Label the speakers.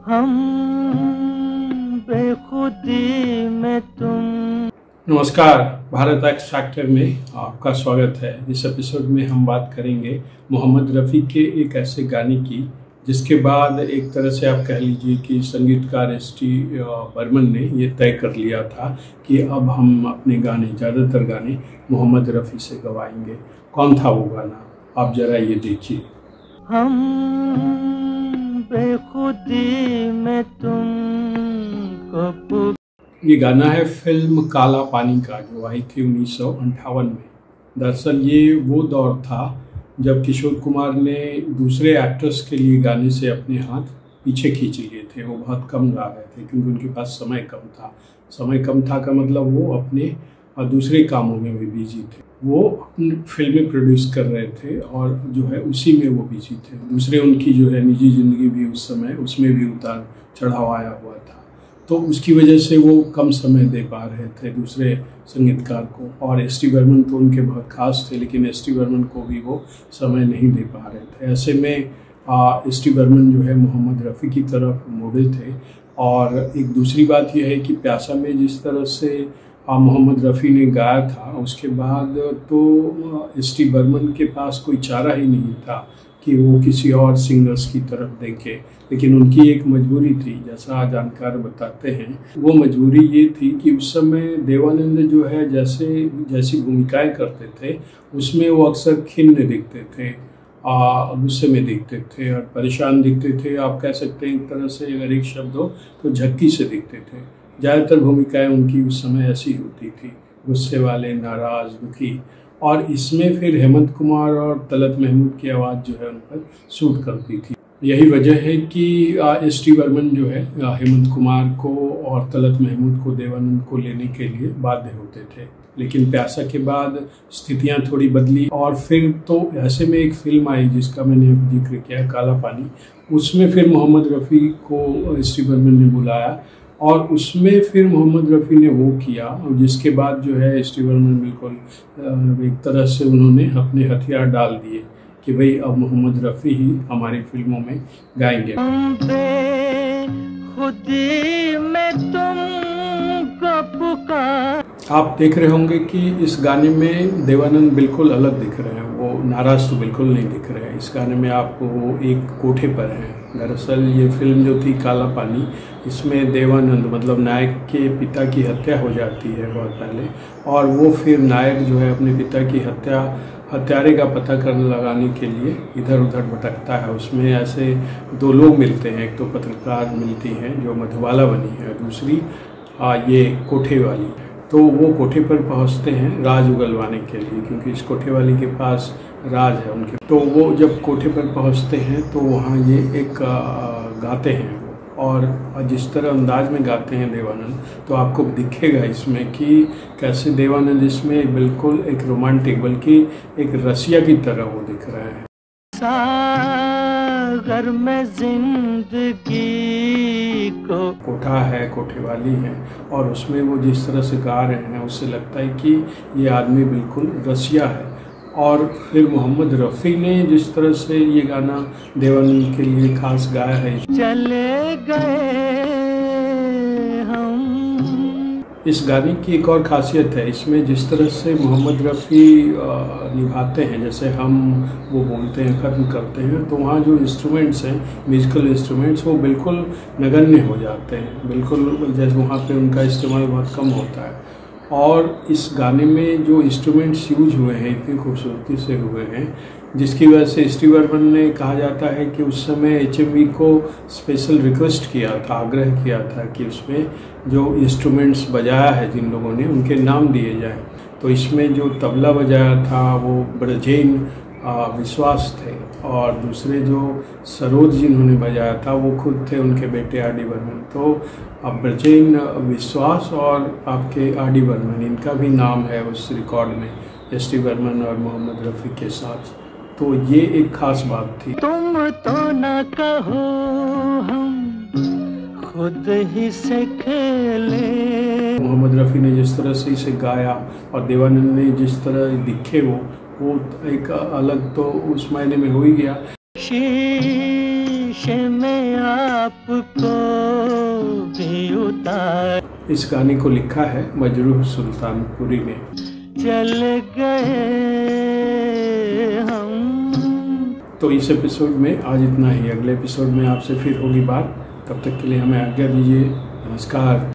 Speaker 1: हम बेखुदी में तुम।
Speaker 2: नमस्कार, भारत एक्स फैक्टर में आपका स्वागत है। इस एपिसोड में हम बात करेंगे मोहम्मद रफ़ी के एक ऐसे गाने की जिसके बाद एक तरह से आप कह लीजिए कि संगीतकार एस.टी. बर्मन ने ये तय कर लिया था कि अब हम अपने गाने, ज़्यादातर गाने मोहम्मद रफ़ी से गवाएंगे। कौन था वो गाना, आप ज़रा ये देखिए।
Speaker 1: हम बेखुदी में तुमको।
Speaker 2: ये गाना है फिल्म काला पानी का, जो आई थी 1958 में। दरअसल ये वो दौर था जब किशोर कुमार ने दूसरे एक्टर्स के लिए गाने से अपने हाथ पीछे खींच लिए थे। वो बहुत कम गा रहे थे क्योंकि उनके पास समय कम था। समय कम था का मतलब वो अपने दूसरे कामों में भी बिजी थे। वो अपनी फिल्में प्रोड्यूस कर रहे थे और जो है उसी में वो बिजी थे। दूसरे उनकी जो है निजी ज़िंदगी भी उस समय उसमें भी उतार चढ़ाव आया हुआ था, तो उसकी वजह से वो कम समय दे पा रहे थे दूसरे संगीतकार को। और एस.टी. बर्मन तो उनके बहुत खास थे, लेकिन एस.टी. बर्मन को भी वो समय नहीं दे पा रहे थे। ऐसे में एस.टी. बर्मन जो है मोहम्मद रफ़ी की तरफ मुड़े थे। और एक दूसरी बात यह है कि प्यासा में जिस तरह से मोहम्मद रफ़ी ने गाया था, उसके बाद तो एस.टी. बर्मन के पास कोई चारा ही नहीं था कि वो किसी और सिंगर्स की तरफ देखे। लेकिन उनकी एक मजबूरी थी, जैसा जानकार बताते हैं। वो मजबूरी ये थी कि उस समय देवानंद जो है जैसी भूमिकाएं करते थे उसमें वो अक्सर खिन्न दिखते थे, गुस्से में दिखते थे और परेशान दिखते थे। आप कह सकते हैं एक तरह से अगर एक शब्द हो तो झक्की से दिखते थे। ज़्यादातर भूमिकाएं उनकी उस समय ऐसी होती थी, गुस्से वाले, नाराज़, दुखी। और इसमें फिर हेमंत कुमार और तलत महमूद की आवाज़ जो है उन पर सूट करती थी। यही वजह है कि एस.टी. बर्मन जो है हेमंत कुमार को और तलत महमूद को देवानंद को लेने के लिए बाध्य होते थे। लेकिन प्यासा के बाद स्थितियां थोड़ी बदली और फिर तो ऐसे में एक फिल्म आई जिसका मैंने जिक्र किया, काला पानी। उसमें फिर मोहम्मद रफ़ी को एस.टी. बर्मन ने बुलाया और उसमें फिर मोहम्मद रफ़ी ने वो किया, और जिसके बाद जो है एस.टी. बर्मन बिल्कुल एक तरह से उन्होंने अपने हथियार डाल दिए कि भाई अब मोहम्मद रफ़ी ही हमारी फिल्मों में गाएंगे।
Speaker 1: खुदी में तुमको पुकार।
Speaker 2: आप देख रहे होंगे कि इस गाने में देवानंद बिल्कुल अलग दिख रहे हैं। वो नाराज़ तो बिल्कुल नहीं दिख रहे हैं। इस गाने में आपको वो एक कोठे पर हैं। दरअसल ये फिल्म जो थी काला पानी, इसमें देवानंद मतलब नायक के पिता की हत्या हो जाती है बहुत पहले, और वो फिर नायक जो है अपने पिता की हत्यारे का पता करने लगाने के लिए इधर उधर भटकता है। उसमें ऐसे दो लोग मिलते हैं, एक तो पत्रकार मिलती हैं जो मधुबाला बनी है, दूसरी ये कोठे वाली। तो वो कोठे पर पहुंचते हैं राज उगलवाने के लिए, क्योंकि इस कोठे वाली के पास राज है उनके। तो वो जब कोठे पर पहुंचते हैं तो वहाँ ये एक गाते हैं वो, और जिस तरह अंदाज में गाते हैं देवानंद, तो आपको दिखेगा इसमें कि कैसे देवानंद इसमें बिल्कुल एक रोमांटिक बल्कि एक रसिया की तरह वो दिख रहे हैं।
Speaker 1: सागर में जिंदगी को
Speaker 2: कोठा है, कोठे वाली है, और उसमें वो जिस तरह से गा रहे हैं उससे लगता है कि ये आदमी बिल्कुल रसिया है। और फिर मोहम्मद रफ़ी ने जिस तरह से ये गाना देवानंद के लिए खास गाया है,
Speaker 1: चले गए हम।
Speaker 2: इस गाने की एक और खासियत है, इसमें जिस तरह से मोहम्मद रफ़ी निभाते हैं, जैसे हम वो बोलते हैं, ख़त्म करते हैं, तो वहाँ जो इंस्ट्रूमेंट्स हैं, म्यूज़िकल इंस्ट्रूमेंट्स, वो बिल्कुल नगण्य हो जाते हैं। बिल्कुल जैसे वहाँ पे उनका इस्तेमाल बहुत कम होता है। और इस गाने में जो इंस्ट्रूमेंट्स यूज हुए हैं इतनी खूबसूरती से हुए हैं, जिसकी वजह से एस.टी. बर्मन ने कहा जाता है कि उस समय HMV को स्पेशल रिक्वेस्ट किया था, आग्रह किया था कि उसमें जो इंस्ट्रूमेंट्स बजाया है जिन लोगों ने, उनके नाम दिए जाएं। तो इसमें जो तबला बजाया था वो ब्रजेन विश्वास थे, और दूसरे जो सरोज जिन्होंने बजाया था वो खुद थे उनके बेटे आर.डी. बर्मन। तो ब्रजेन विश्वास और आपके आर.डी. बर्मन, इनका भी नाम है उस रिकॉर्ड में, एस.टी. बर्मन और मोहम्मद रफ़ी के साथ। तो ये एक खास बात थी।
Speaker 1: तुम तो न कहो, हम खुद ही से खेले।
Speaker 2: मोहम्मद रफ़ी ने जिस तरह से इसे गाया और देवानंद ने जिस तरह दिखे वो एक अलग तो उस मायने में हो ही गया।
Speaker 1: शीशे में आपको भी उतार।
Speaker 2: इस गाने को लिखा है मजरूह सुल्तानपुरी ने।
Speaker 1: चल गए हम।
Speaker 2: तो इस एपिसोड में आज इतना ही। अगले एपिसोड में आपसे फिर होगी बात। तब तक के लिए हमें आज्ञा दीजिए। नमस्कार।